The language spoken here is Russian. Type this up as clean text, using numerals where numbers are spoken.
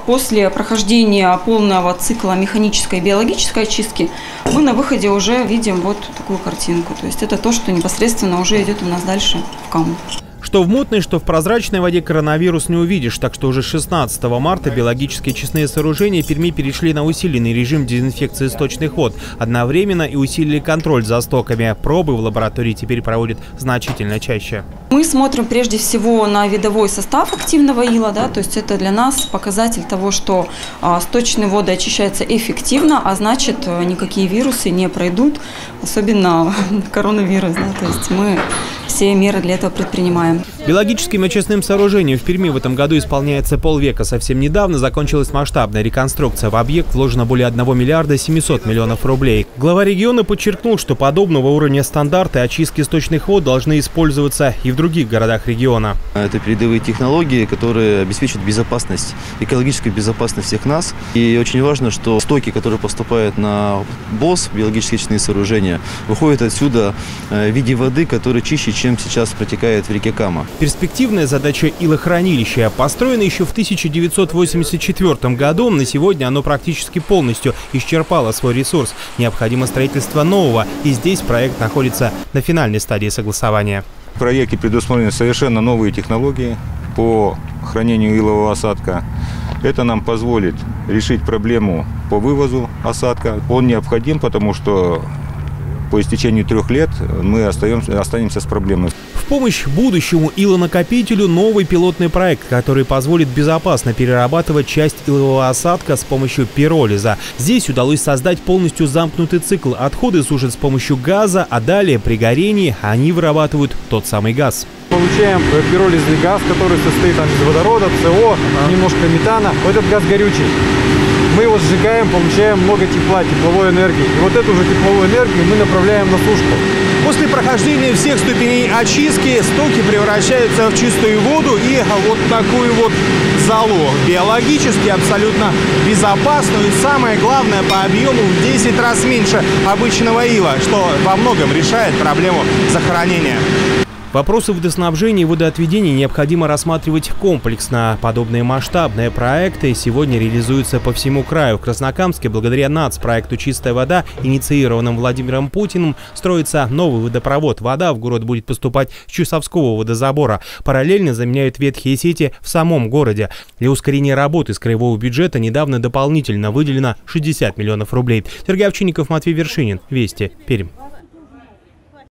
после прохождения полного цикла механической и биологической очистки мы на выходе уже видим вот такую картинку. То есть это то, что непосредственно уже идет у нас дальше в каму. Что в мутной, что в прозрачной воде коронавирус не увидишь. Так что уже 16 марта биологические очистные сооружения Перми перешли на усиленный режим дезинфекции сточных вод. Одновременно и усилили контроль за стоками. Пробы в лаборатории теперь проводят значительно чаще. Мы смотрим прежде всего на видовой состав активного ила. Да, то есть это для нас показатель того, что сточные воды очищаются эффективно, а значит никакие вирусы не пройдут, особенно коронавирус. Да, то есть мы все меры для этого предпринимаем. Биологическим очистным сооружением в Перми в этом году исполняется полвека. Совсем недавно закончилась масштабная реконструкция. В объект вложено более 1 миллиарда 700 миллионов рублей. Глава региона подчеркнул, что подобного уровня стандарты очистки сточных вод должны использоваться и в других городах региона. Это передовые технологии, которые обеспечивают безопасность, экологическую безопасность всех нас. И очень важно, что стоки, которые поступают на БОС, биологические очистные сооружения, выходят отсюда в виде воды, которая чище, чем сейчас протекает в реке Кама. Перспективная задача илохранилища. Построено еще в 1984 году. На сегодня оно практически полностью исчерпало свой ресурс. Необходимо строительство нового. И здесь проект находится на финальной стадии согласования. В проекте предусмотрены совершенно новые технологии по хранению илового осадка. Это нам позволит решить проблему по вывозу осадка. Он необходим, потому что по истечению 3 лет мы останемся с проблемой. В помощь будущему илонакопителю новый пилотный проект, который позволит безопасно перерабатывать часть илового осадка с помощью пиролиза. Здесь удалось создать полностью замкнутый цикл. Отходы сушат с помощью газа, а далее при горении они вырабатывают тот самый газ. Получаем пиролизный газ, который состоит из водорода, СО, немножко метана. Вот этот газ горючий. Мы его сжигаем, получаем много тепла, тепловой энергии. И вот эту же тепловую энергию мы направляем на сушку. После прохождения всех ступеней очистки стоки превращаются в чистую воду и вот такую вот золу. Биологически абсолютно безопасную и, самое главное, по объему в 10 раз меньше обычного ила, что во многом решает проблему захоронения. Вопросы водоснабжения и водоотведения необходимо рассматривать комплексно. Подобные масштабные проекты сегодня реализуются по всему краю. В Краснокамске благодаря нацпроекту «Чистая вода», инициированным Владимиром Путиным, строится новый водопровод. Вода в город будет поступать с Чусовского водозабора. Параллельно заменяют ветхие сети в самом городе. Для ускорения работы с краевого бюджета недавно дополнительно выделено 60 миллионов рублей. Сергей Овчинников, Матвей Вершинин. Вести, Пермь.